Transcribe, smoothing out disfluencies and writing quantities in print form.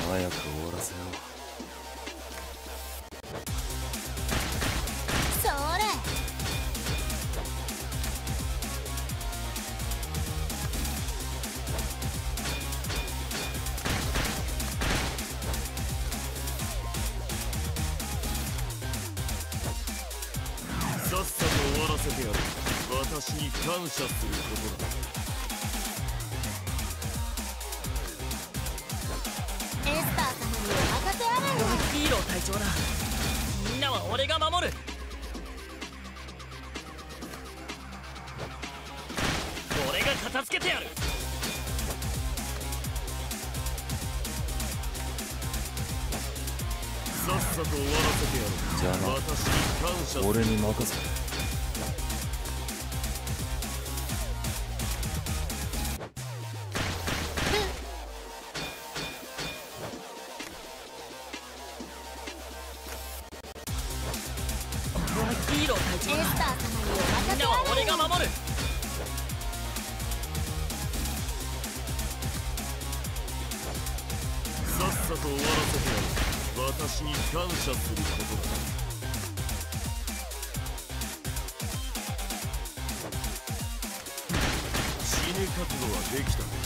早く終わらせよう。 それ。 さっさと終わらせてやる。私に感謝することだ。 エスター様にお任せあれ。 ヒーロー隊長だ。みんなは俺が守る。俺が片付けてやる。 さっさと終わらせてやる。 邪魔。 私に感謝する。 俺に任せて。 ヒーロー隊長だ。 エスター様におみん任せあれ。 なは俺が守る。 さっさと終わらせてやる。私に感謝することだ。死ぬ覚悟はできた。